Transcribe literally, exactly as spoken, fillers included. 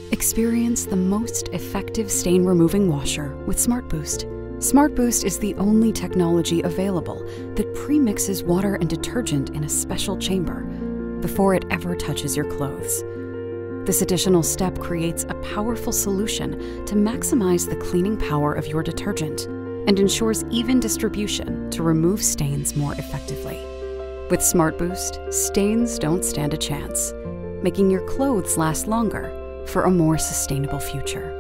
Experience the most effective stain-removing washer with SmartBoost. SmartBoost is the only technology available that premixes water and detergent in a special chamber before it ever touches your clothes. This additional step creates a powerful solution to maximize the cleaning power of your detergent and ensures even distribution to remove stains more effectively. With SmartBoost, stains don't stand a chance, making your clothes last longer for a more sustainable future.